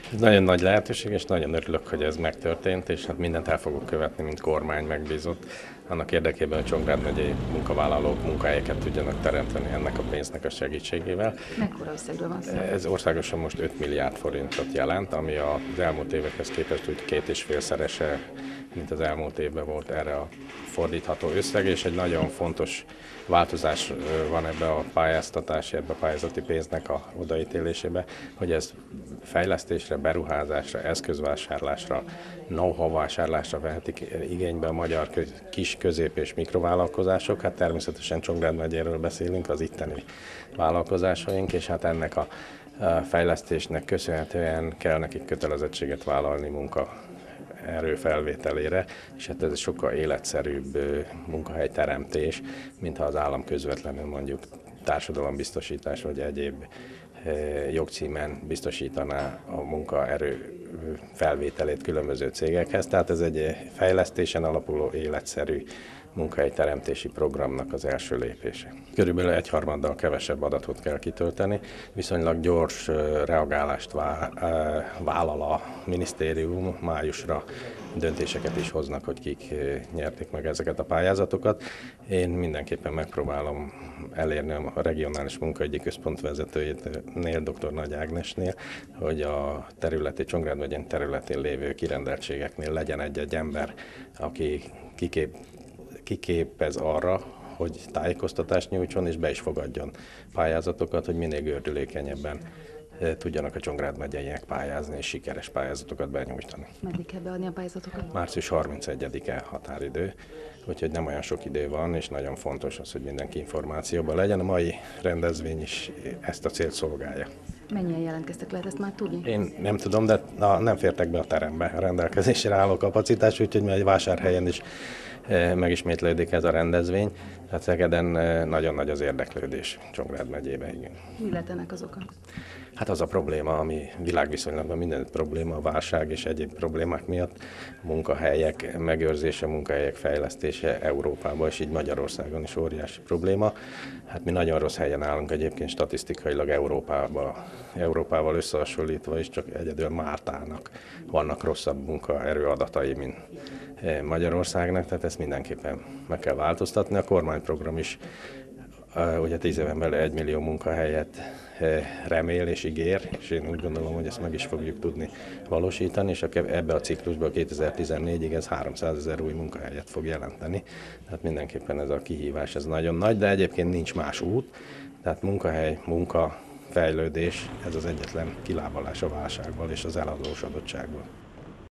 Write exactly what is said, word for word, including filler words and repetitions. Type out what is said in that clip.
Ez nagyon nagy lehetőség, és nagyon örülök, hogy ez megtörtént, és hát mindent el fogok követni, mint kormány megbízott, annak érdekében, hogy Csongrád megyei munkavállalók munkahelyeket tudjanak teremteni ennek a pénznek a segítségével. Mekkora összegről van szó? Ez országosan most öt milliárd forintot jelent, ami az elmúlt évekhez képest úgy két és félszerese, mint az elmúlt évben volt erre a fordítható összeg, és egy nagyon fontos változás van ebbe a pályáztatási, ebbe a pályázati pénznek a odaítélésébe, hogy ez fejlesztésre, beruházásra, eszközvásárlásra, know-how vásárlásra vehetik igénybe a magyar kis, közép és mikrovállalkozások. Hát természetesen Csongrád megyéről beszélünk, az itteni vállalkozásaink, és hát ennek a fejlesztésnek köszönhetően kell nekik kötelezettséget vállalni munka erő felvételére, és hát ez egy sokkal életszerűbb munkahelyteremtés, mintha az állam közvetlenül mondjuk társadalombiztosítás vagy egyéb jogcímen biztosítaná a munkaerő felvételét különböző cégekhez. Tehát ez egy fejlesztésen alapuló életszerű munkahelyteremtési programnak az első lépése. Körülbelül egyharmaddal kevesebb adatot kell kitölteni, viszonylag gyors reagálást vállal a minisztérium, májusra döntéseket is hoznak, hogy kik nyerték meg ezeket a pályázatokat. Én mindenképpen megpróbálom elérni a regionális munkaügyi központ vezetőjénél, dr. Nagy Ágnesnél, hogy a területi, Csongrád megyen területén lévő kirendeltségeknél legyen egy-egy ember, aki kikép kiképez arra, hogy tájékoztatást nyújtson és be is fogadjon pályázatokat, hogy minél gördülékenyebben tudjanak a Csongrád megyeiek pályázni és sikeres pályázatokat benyújtani. Meddig kell beadni a pályázatokat? március harmincegyedike határidő, úgyhogy nem olyan sok idő van, és nagyon fontos az, hogy mindenki információban legyen. A mai rendezvény is ezt a célt szolgálja. Mennyien jelentkeztek, lehet ezt már tudni? Én nem tudom, de na, nem fértek be a terembe a rendelkezésre álló kapacitás, úgyhogy mi egy vásárhelyen is megismétlődik ez a rendezvény. Tehát Szegeden nagyon nagy az érdeklődés Csongrád megyében, igen. Mi lehet ennek az oka? Hát az a probléma, ami világviszonylatban minden probléma, a válság és egyéb problémák miatt, munkahelyek megőrzése, munkahelyek fejlesztése Európában, és így Magyarországon is óriási probléma. Hát mi nagyon rossz helyen állunk egyébként statisztikailag Európában, Európával összehasonlítva is, csak egyedül Máltának vannak rosszabb munkaerő adatai, mint Magyarországnak, tehát ezt mindenképpen meg kell változtatni. A kormányprogram is ugye tíz éven belül egy millió munkahelyet remél és ígér, és én úgy gondolom, hogy ezt meg is fogjuk tudni valósítani, és ebbe a ciklusban kétezer-tizennégyig ez háromszázezer új munkahelyet fog jelenteni. Tehát mindenképpen ez a kihívás, ez nagyon nagy, de egyébként nincs más út, tehát munkahely, munka, fejlődés, ez az egyetlen kilábalás a válságból és az eladósodottságból.